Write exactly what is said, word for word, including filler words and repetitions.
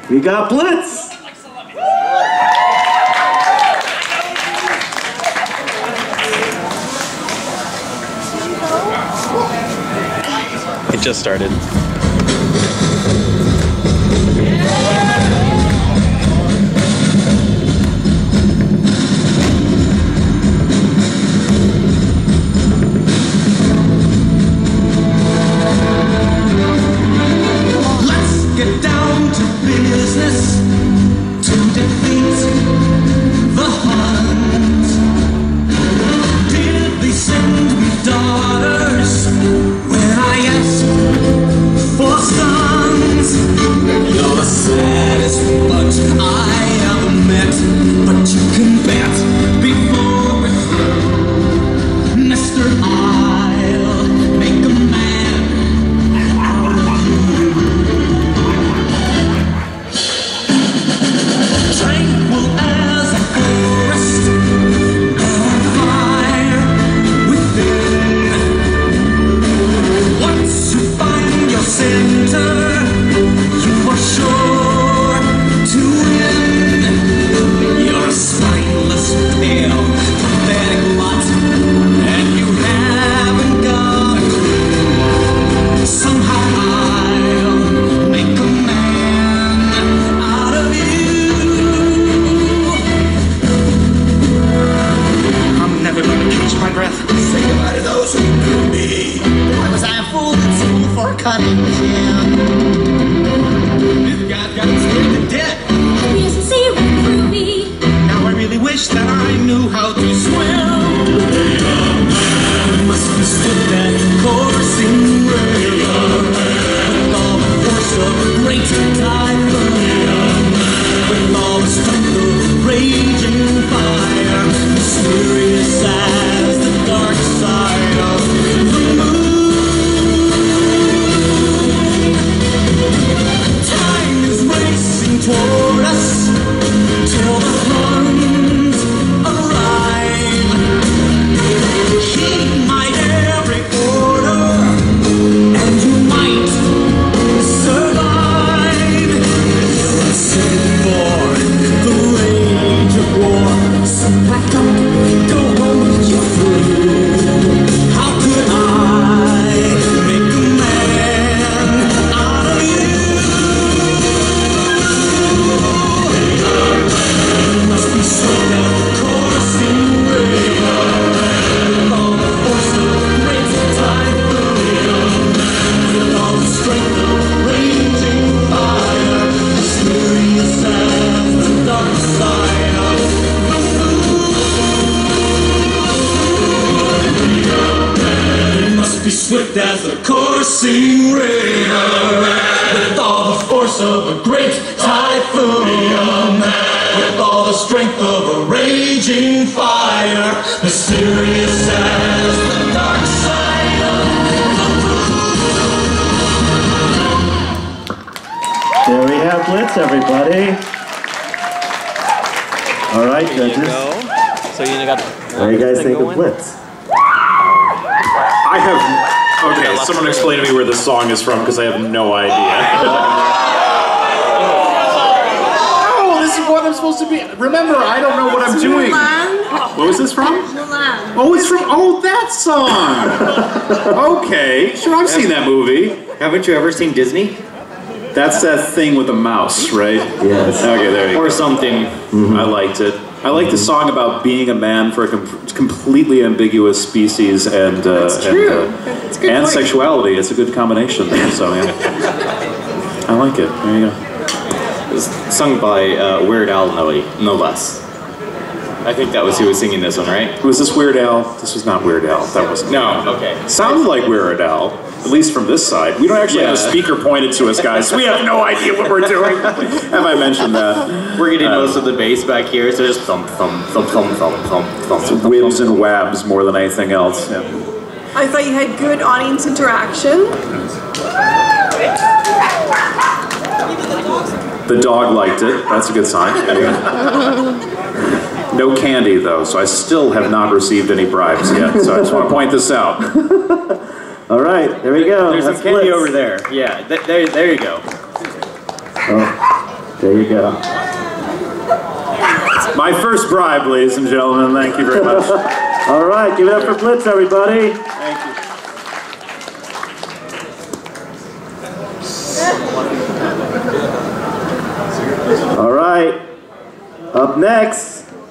We got Blitz! It just started. Get down to business to defeat the Huns. Did they send me daughters when I asked for sons? You're the saddest bunch I ever met, but you can bet before we're through, Mister I'll make a man out of you. Tranquil as a forest, on fire within. Once you find your center, you are sure to win. You're a spineless, pale, pathetic lot, and you haven't got a clue. Somehow I'll make a man out of you. I'm never gonna catch my breath. Say goodbye to those who knew me. Why was I a fool at school for cutting Jim? This guy's got me scared to death. He isn't searing through me. Now I really wish that I knew how to swim. Must be swift and coursing river, with all the force of a great typhoon, with all the strength of a raging fire, mysterious as the dark side of the moon. Time is racing toward us till the Huns arrive. Heed my every order, and you might survive. You're sent for the rage of war, so pack up, go home, you're through. How could I make a man out of you? Must be swift and coursing river, with all the force of a great typhoon, with all the strength of raging fire, mysterious as the dark side of the moon. Must be swift as the coursing river, with all the force of a great typhoon, with all the strength of a raging fire, mysterious as the dark side of There we have Blitz, everybody. All right, There you judges. go. So you got. What do you guys think of Blitz? I have. Okay, someone explain to me where this song is from because I have no idea. Oh, this is what I'm supposed to be. Remember, I don't know what I'm doing. What was this from? Mulan. Oh, it's from. Oh, that song. Okay, sure, I've seen that movie. Haven't you ever seen Disney? That's that thing with the mouse, right? Yes. Okay, there you go. Or something. Mm-hmm. I liked it. I like the song about being a man for a com completely ambiguous species and uh, That's true. and, uh, That's a good and point. sexuality. It's a good combination there. So yeah, I like it. There you go. It was sung by uh, Weird Al, no, no less. I think that was who was singing this one, right? Was this Weird Al? This was not Weird Al. That wasn't. No, okay. Sounded like Weird Al, at least from this side. We don't actually have a Yeah. speaker pointed to us, guys. So we have no idea what we're doing. Have I mentioned that? We're getting Uh, most of the bass back here, so just thump, thump, thump, thump, thump, thump, thump, thump, Whibs and wabs more than anything else. Yeah. I thought you had good audience interaction. The dog liked it. That's a good sign. No candy, though, so I still have not received any bribes yet. So I just want to point this out. All right, there we go. There's That's some candy Blitz. over there. Yeah, th there, there you go. Oh. There you go. My first bribe, ladies and gentlemen. Thank you very much. All right, give it up for Blitz, everybody. Thank you. All right. Up next,